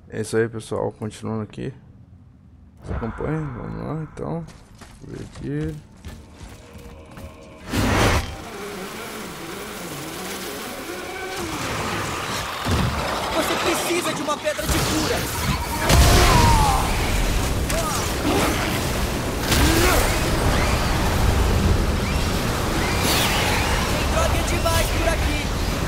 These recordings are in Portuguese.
É isso aí, pessoal. Continuando aqui. Você acompanha? Vamos lá, então. Ver aqui. Você precisa de uma pedra de cura. Tem droga demais por aqui.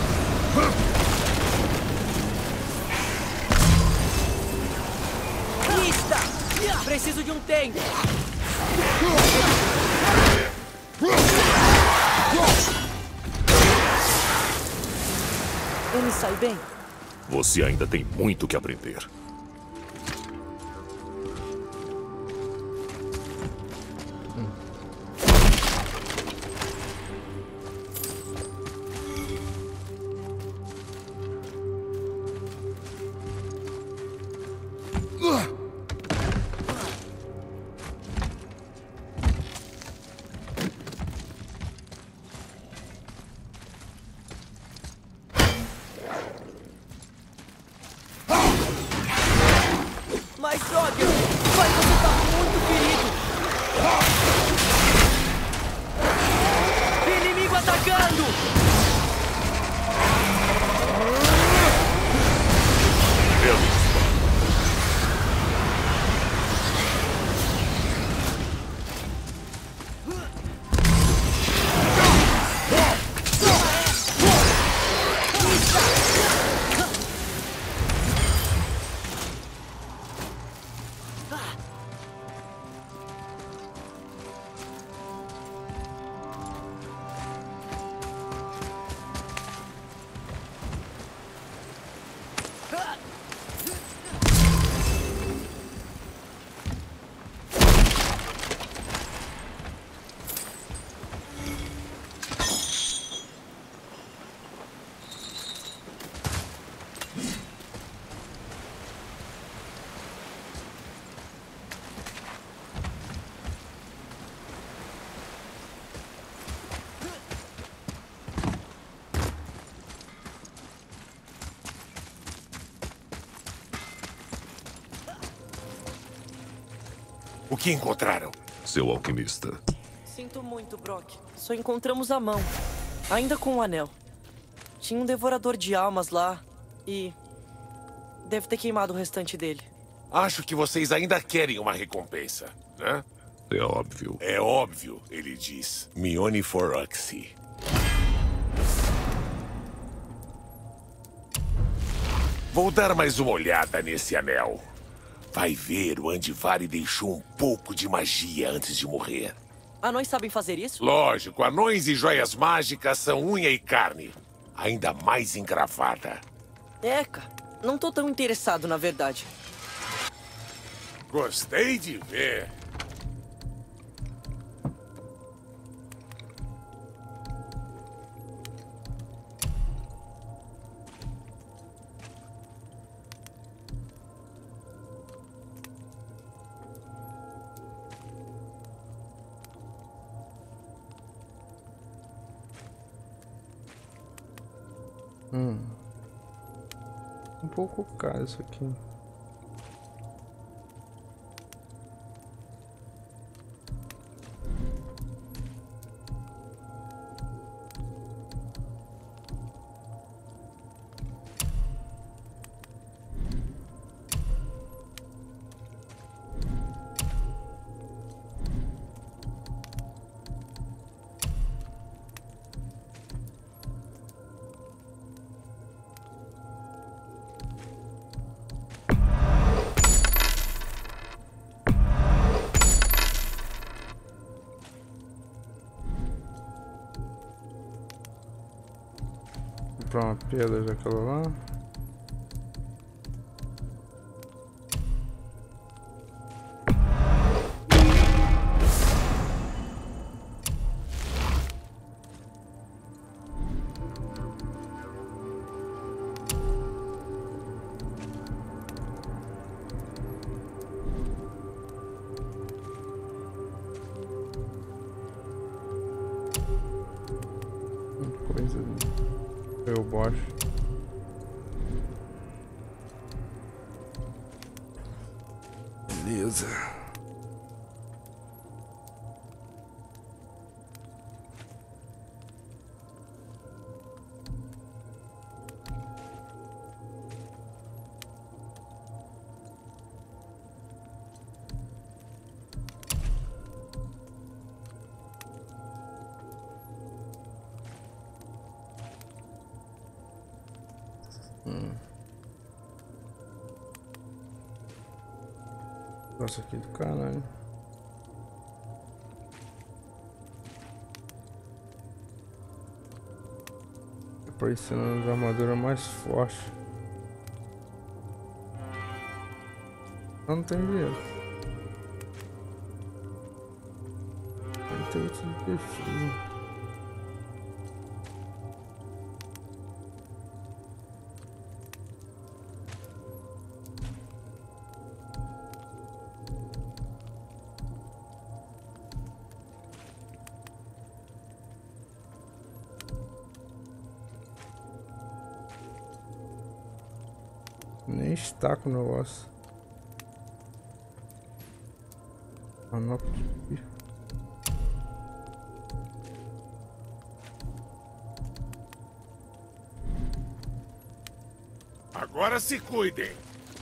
Lista! Preciso de um tempo. Eu me saio bem? Você ainda tem muito que aprender. Mas, Dogger, vai, você tá muito ferido. Inimigo atacando! O que encontraram? Seu alquimista. Sinto muito, Brock. Só encontramos a mão. Ainda com o anel. Tinha um devorador de almas lá. E... deve ter queimado o restante dele. Acho que vocês ainda querem uma recompensa, né? É óbvio. É óbvio, ele diz. Mione for Uxie. Vou dar mais uma olhada nesse anel. Vai ver, o Andvari deixou um pouco de magia antes de morrer. Anões sabem fazer isso? Lógico, anões e joias mágicas são unha e carne. Ainda mais engravada. Eca, não tô tão interessado, na verdade. Gostei de ver. Um pouco caro isso aqui. Comprar uma pedra daquela lá. Coisa eu baixo. Beleza. Nossa, aqui do caralho. Aparecendo as armaduras mais fortes. Não tem dinheiro. Não tem outro de perfil. Nem está com o negócio. Manopla de... Agora se cuidem.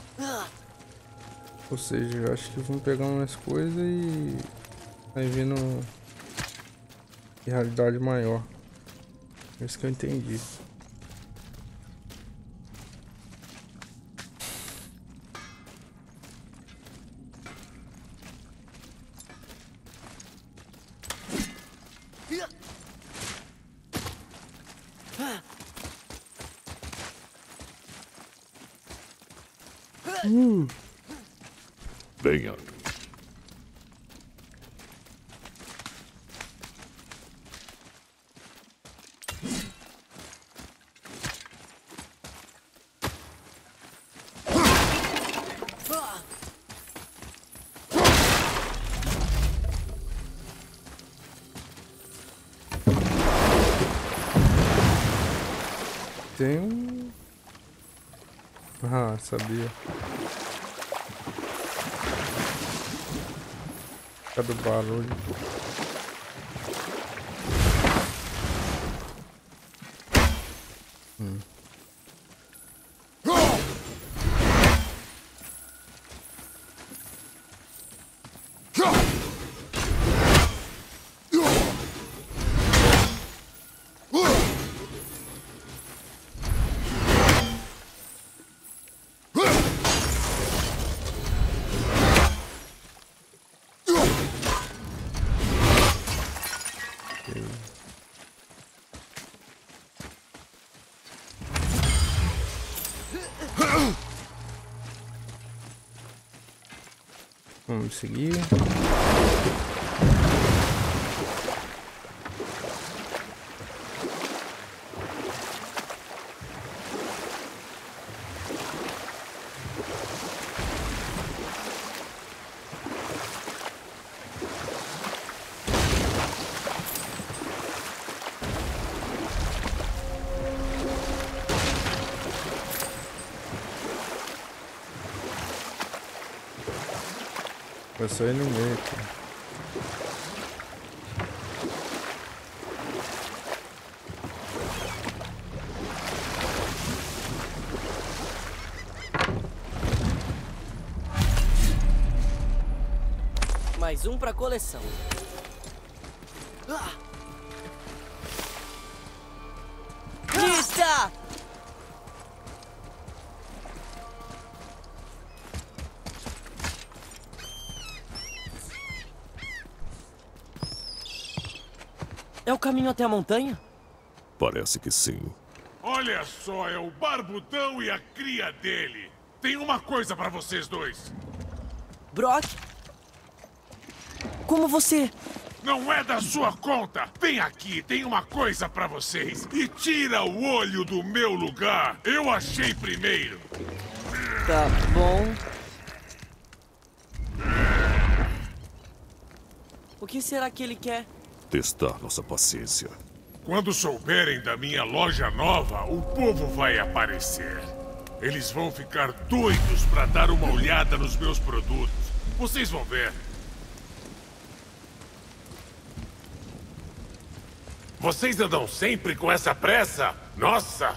Ou seja, eu acho que vão pegar umas coisas e vai vindo realidade maior. É isso que eu entendi. Venha. Tem um... Ah, sabia. Cadê o barulho? Vamos seguir. Vai sair no meio aqui. Mais um pra coleção. Lista! É o caminho até a montanha? Parece que sim. Olha só, é o Barbudão e a cria dele. Tem uma coisa pra vocês dois. Brock? Como você... Não é da sua conta. Vem aqui, tem uma coisa pra vocês. E tira o olho do meu lugar. Eu achei primeiro. Tá bom. O que será que ele quer? Testar nossa paciência. Quando souberem da minha loja nova, o povo vai aparecer. Eles vão ficar doidos pra dar uma olhada nos meus produtos. Vocês vão ver. Vocês andam sempre com essa pressa? Nossa!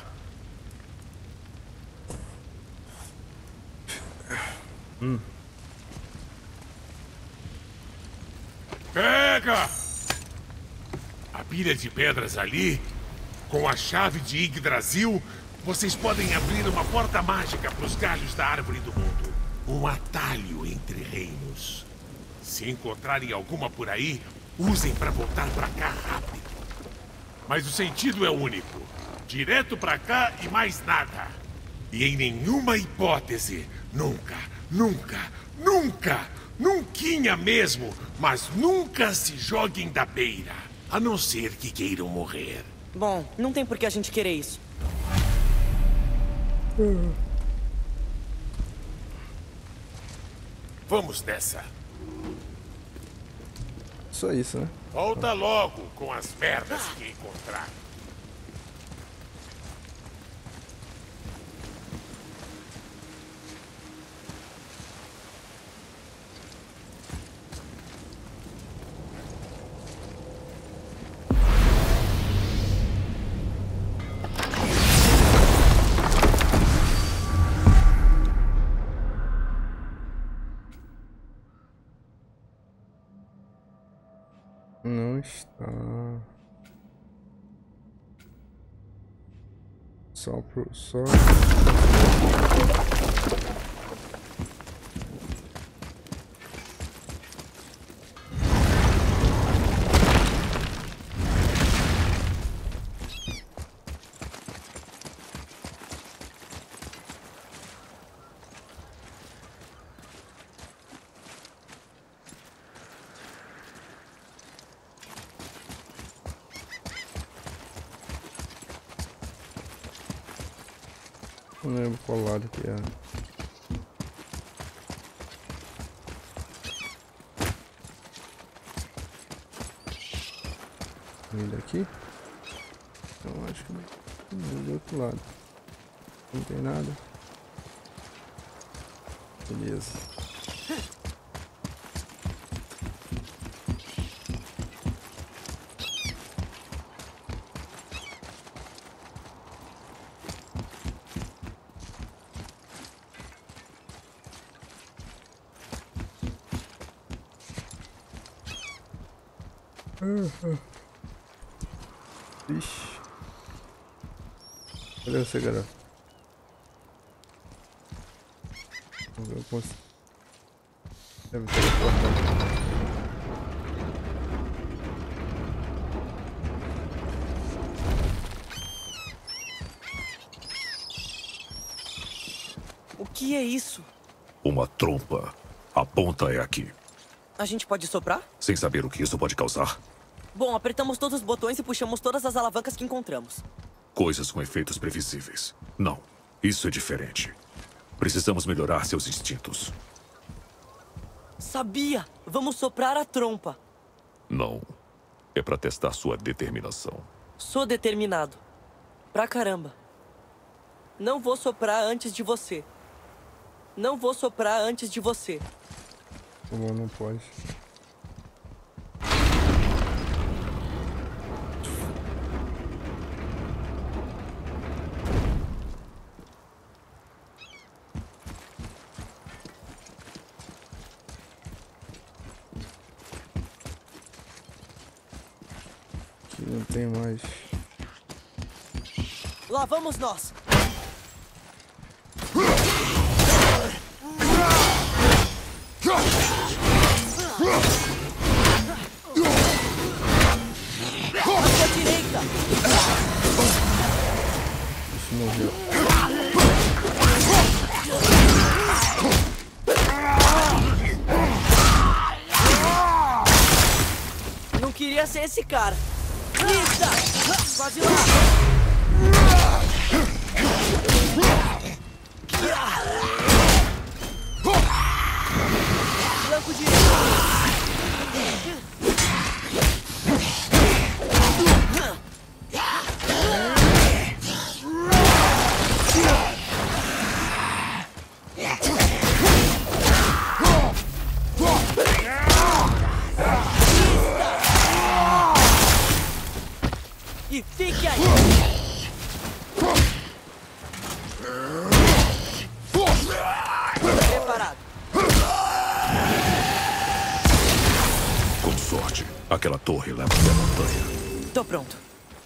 Pega! A pilha de pedras ali, com a chave de Yggdrasil, vocês podem abrir uma porta mágica para os galhos da árvore do mundo. Um atalho entre reinos. Se encontrarem alguma por aí, usem para voltar para cá rápido. Mas o sentido é único. Direto para cá e mais nada. E em nenhuma hipótese, nunca, nunquinha mesmo, mas nunca se joguem da beira. A não ser que queiram morrer. Bom, não tem por que a gente querer isso. Vamos nessa. Só isso, né? Volta logo com as merdas que encontrar. Não está. Só. Não lembro qual lado que é. Vem daqui? Então acho que do outro lado. Não tem nada. Beleza. Ixi. Cadê você, garoto? Vamos ver o ponto. Deve teleportar. O que é isso? Uma trompa. A ponta é aqui. A gente pode soprar? Sem saber o que isso pode causar. Bom, apertamos todos os botões e puxamos todas as alavancas que encontramos. Coisas com efeitos previsíveis. Não, isso é diferente. Precisamos melhorar seus instintos. Sabia! Vamos soprar a trompa. Não. É pra testar sua determinação. Sou determinado. Pra caramba. Não vou soprar antes de você. Não vou soprar antes de você. Como não pode? Aqui não tem mais. Lá vamos nós. À sua direita. Isso morreu. Não queria ser esse cara. Eita! Quase lá. Flanco direito. preparado. Com sorte, aquela torre leva até a montanha. Tô pronto.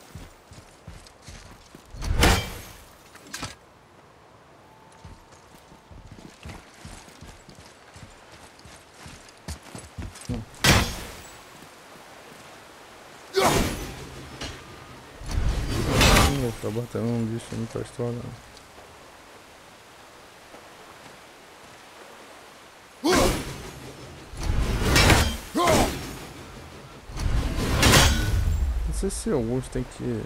Não vou ficar batendo um bicho no pastor, não. Não sei se alguns tem que...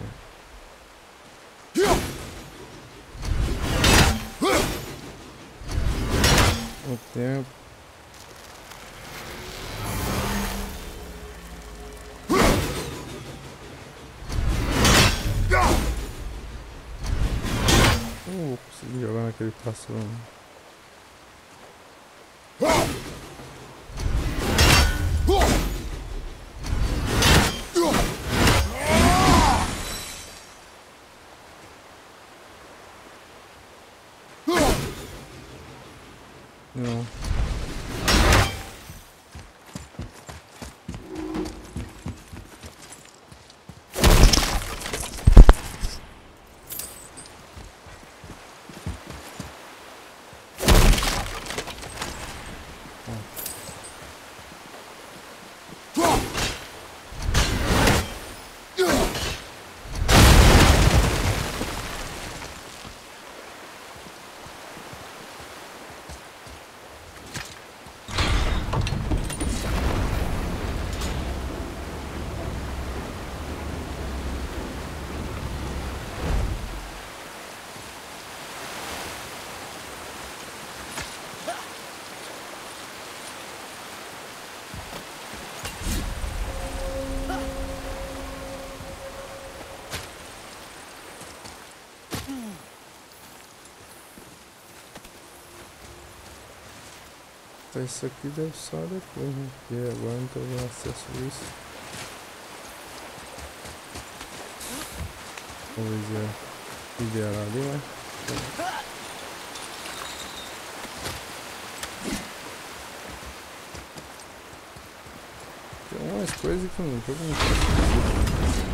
O tempo... Não vou conseguir jogar naquele pássaro. Não. Isso aqui deve só depois, né? Porque agora não tô tendo acesso a isso. Vamos ver se liberar ali, né? Tem umas coisas que no jogo não tem.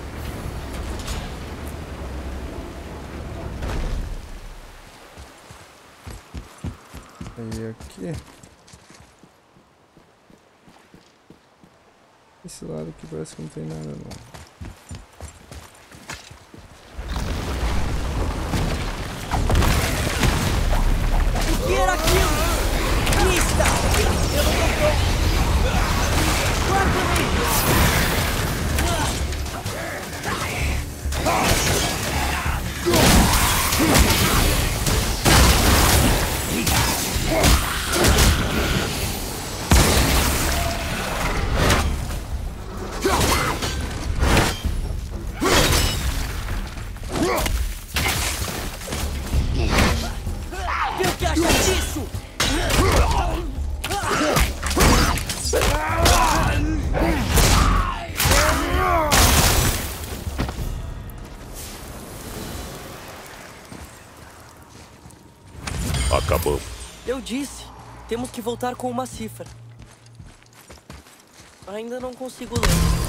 Aí aqui. Esse lado aqui parece que não tem nada não. O que era aquilo? Lista! Eu não tô pronto. Guarda-me! O que acha disso? Acabou. Eu disse, temos que voltar com uma cifra. Ainda não consigo ler.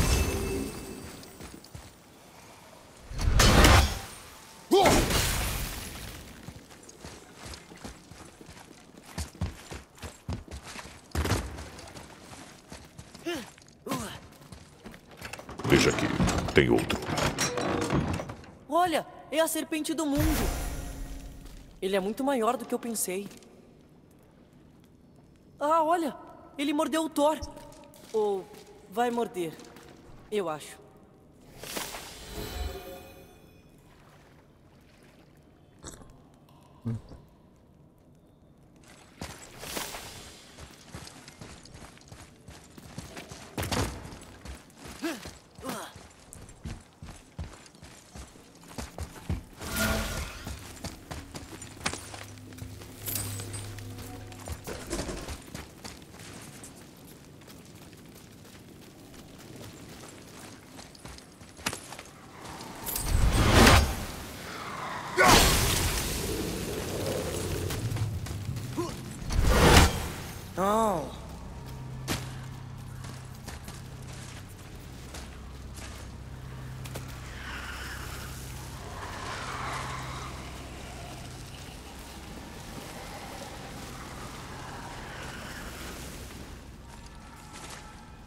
Veja aqui, tem outro. Olha, é a serpente do mundo. Ele é muito maior do que eu pensei. Ah, olha, ele mordeu o Thor. Ou vai morder, eu acho.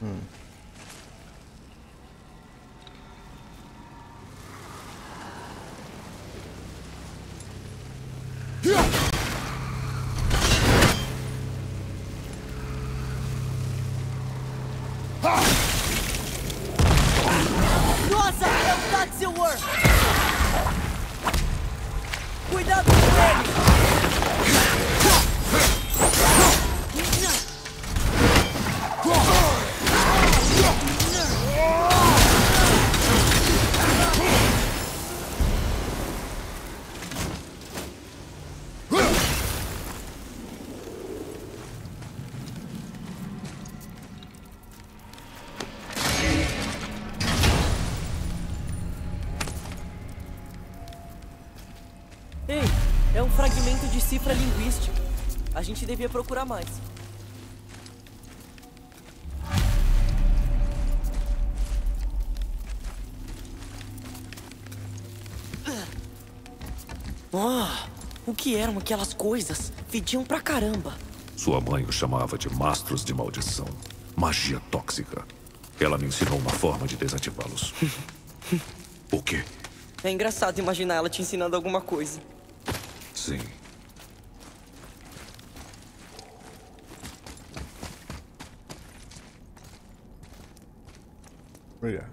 Nossa, é o Tatsuor! Cuidado com ele! Ei, é um fragmento de cifra linguística. A gente devia procurar mais. O que eram aquelas coisas? Fediam pra caramba. Sua mãe o chamava de mastros de maldição. Magia tóxica. Ela me ensinou uma forma de desativá-los. O quê? É engraçado imaginar ela te ensinando alguma coisa. Sim. Olha.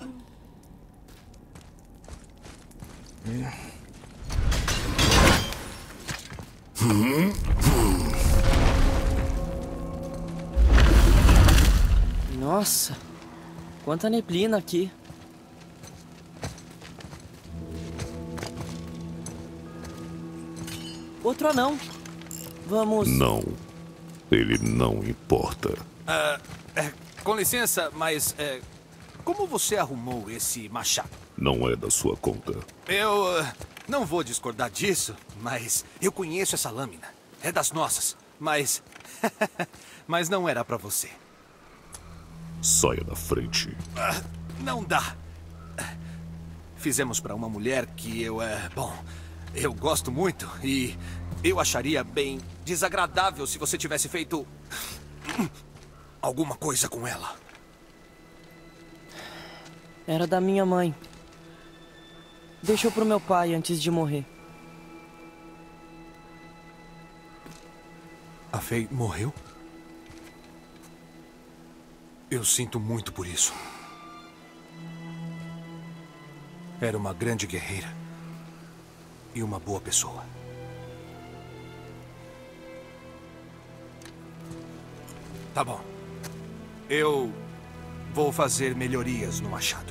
Nossa, quanta neblina aqui. Outro anão. Vamos... Não. Ele não importa. Com licença, mas como você arrumou esse machado? Não é da sua conta. Eu não vou discordar disso, mas eu conheço essa lâmina. É das nossas, mas... mas não era pra você. Saia da frente. Não dá. Fizemos pra uma mulher que eu... bom, eu gosto muito e eu acharia bem desagradável se você tivesse feito... alguma coisa com ela. Era da minha mãe. Deixou pro meu pai antes de morrer. A Faye morreu? Eu sinto muito por isso. Era uma grande guerreira. E uma boa pessoa. Tá bom. Eu vou fazer melhorias no machado.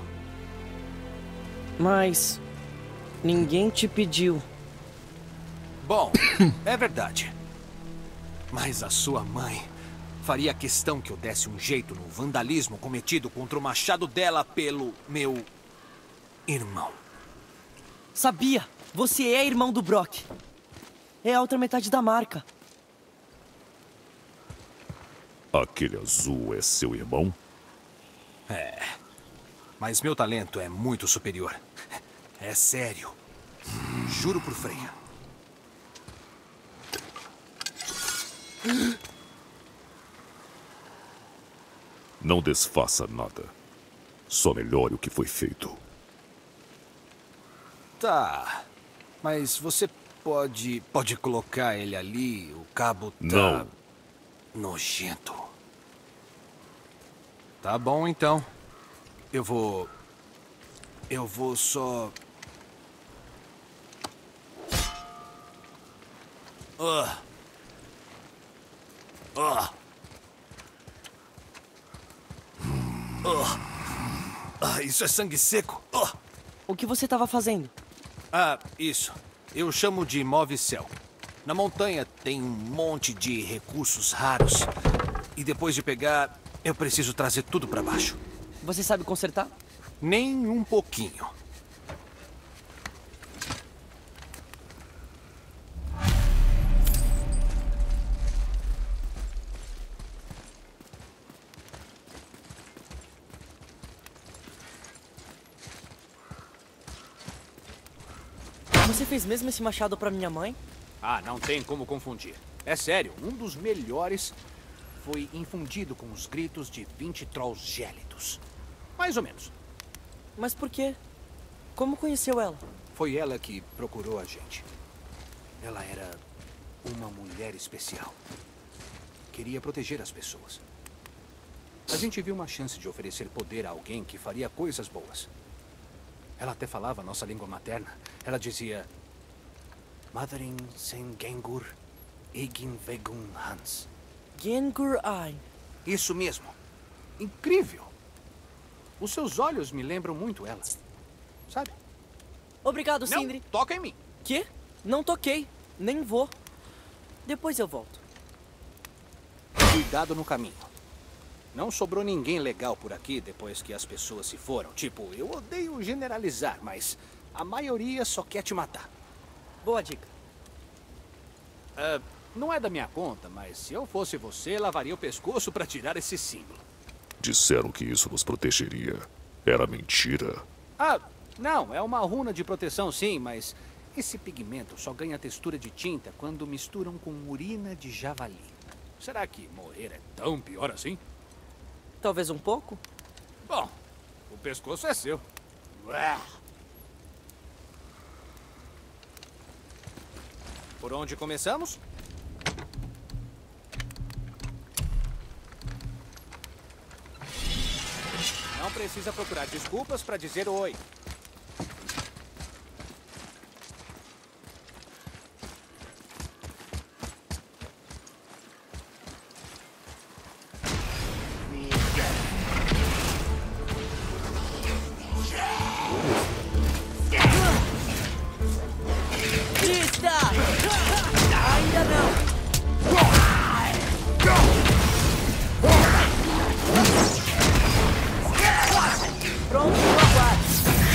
Mas... ninguém te pediu. Bom, é verdade. Mas a sua mãe faria questão que eu desse um jeito no vandalismo cometido contra o machado dela pelo meu irmão. Sabia! Você é irmão do Brock. É a outra metade da marca. Aquele azul é seu irmão? Mas meu talento é muito superior. É sério. Juro por Freya. Não desfaça nada. Só melhore o que foi feito. Tá. Mas você pode colocar ele ali? O cabo tá... Não. nojento. Tá bom, então. Eu vou só... isso é sangue seco. O que você estava fazendo? Isso. Eu chamo de Move-Cell. Na montanha tem um monte de recursos raros. E depois de pegar, eu preciso trazer tudo pra baixo. Você sabe consertar? Nem um pouquinho. Você fez mesmo esse machado pra minha mãe? Não tem como confundir. É sério, um dos melhores foi infundido com os gritos de 20 trolls gélidos. Mais ou menos. Mas por quê? Como conheceu ela? Foi ela que procurou a gente. Ela era uma mulher especial. Queria proteger as pessoas. A gente viu uma chance de oferecer poder a alguém que faria coisas boas. Ela até falava nossa língua materna. Ela dizia... Matherin sen Gengur Egin Vegun Hans. Gengur Ein. Isso mesmo. Incrível. Os seus olhos me lembram muito ela. Sabe? Obrigado, Não, Sindri. toca em mim. Quê? Não toquei. Nem vou. Depois eu volto. Cuidado no caminho. Não sobrou ninguém legal por aqui depois que as pessoas se foram. Tipo, eu odeio generalizar, mas a maioria só quer te matar. Boa dica. Não é da minha conta, mas se eu fosse você, lavaria o pescoço pra tirar esse símbolo. Disseram que isso nos protegeria. Era mentira. Não, é uma runa de proteção sim, mas esse pigmento só ganha textura de tinta quando misturam com urina de javali. Será que morrer é tão pior assim? Talvez um pouco? Bom, o pescoço é seu. Por onde começamos? Não precisa procurar desculpas para dizer oi. Lista! Ainda não! Pronto, aguarde!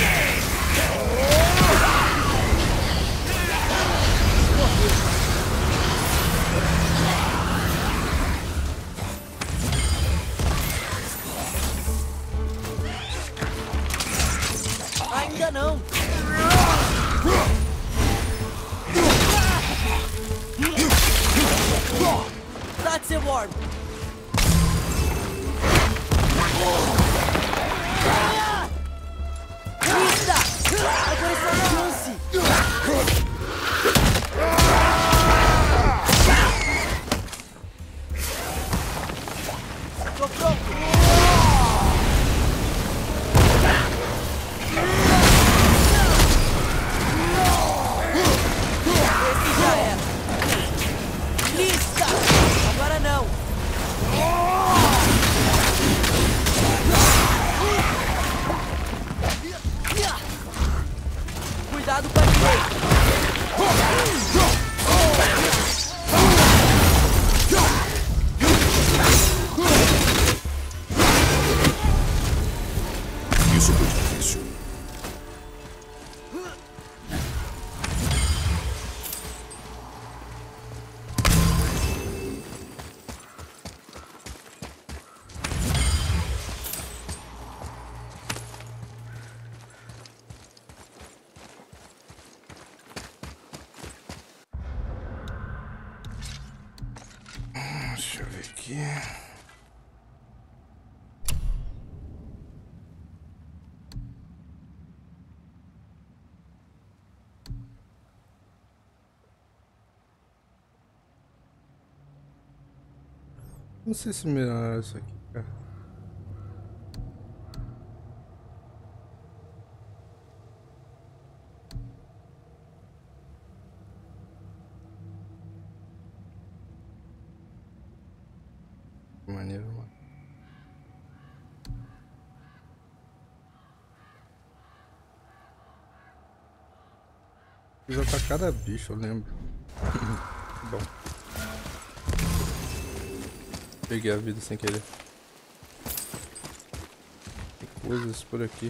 Ainda não! That's it, Warm! Lista! Agora é sua chance! Tô pronto! Esse já era! Lista! Agora não! Cuidado com a direita! Isso foi difícil. Deixa eu ver aqui. Não sei se melhorar isso aqui, cara. Maneiro, mano. Fiz atacar cada bicho, eu lembro. Bom. Peguei a vida sem querer. Tem coisas por aqui.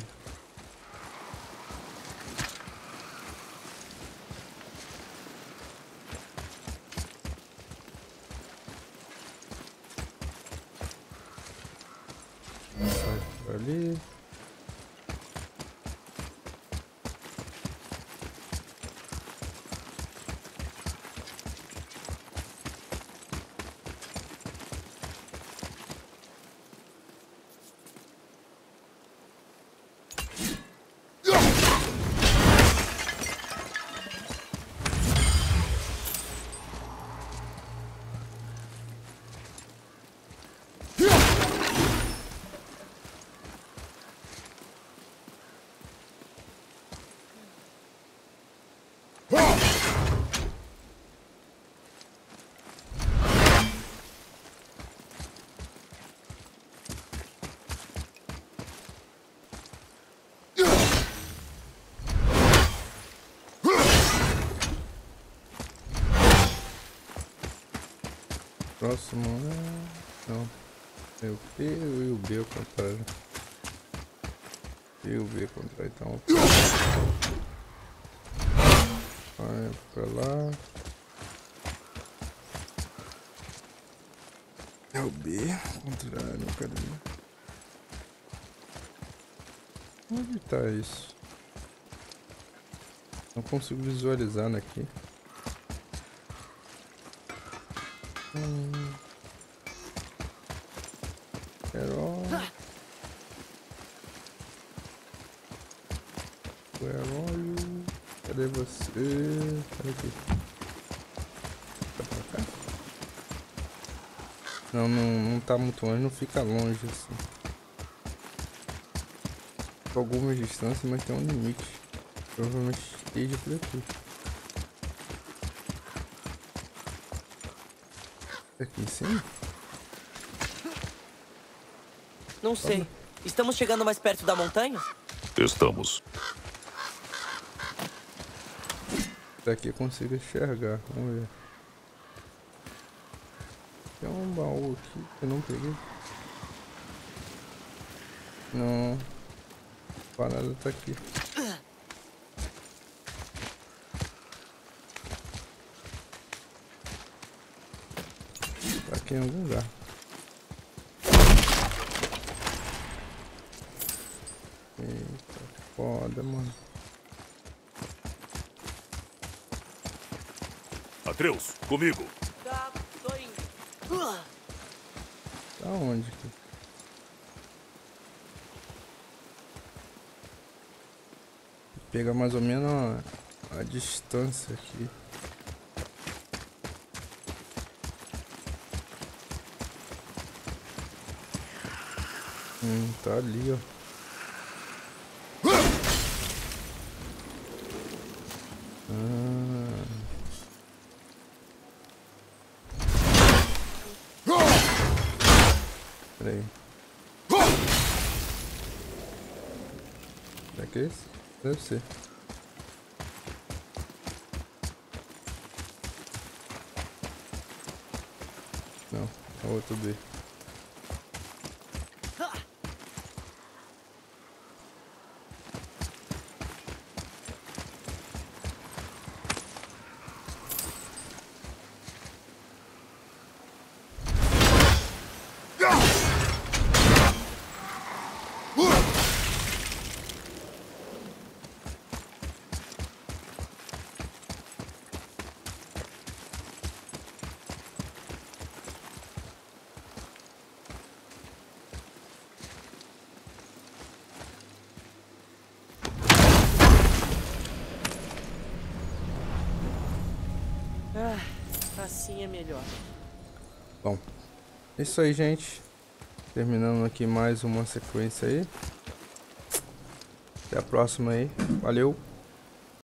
Sai por ali. Próximo é... Não. É o P e o B ao contrário. E o B ao contrário, então. Vai pra lá. É o B ao contrário, cadê? Onde tá isso? Não consigo visualizar daqui. Carol. Where are you? Cadê você? Cadê aqui? Tá pra cá? Não tá muito longe, não fica longe assim. Algumas distâncias, mas tem um limite. Provavelmente esteja por aqui. Aqui em cima? Não sei. Estamos chegando mais perto da montanha? Estamos. Daqui eu consigo enxergar. Vamos ver. Tem um baú aqui que eu não peguei. Não. A parada tá aqui. Tá aqui em algum lugar. Eita, foda, mano. Atreus, comigo. Tá, tô indo. Tá onde aqui? Pega mais ou menos a distância aqui. Tá ali, ó. Peraí. Será que é esse? Deve ser. Não, é outro B. Assim é melhor. Bom, é isso aí, gente. Terminando aqui mais uma sequência aí. Até a próxima aí. Valeu!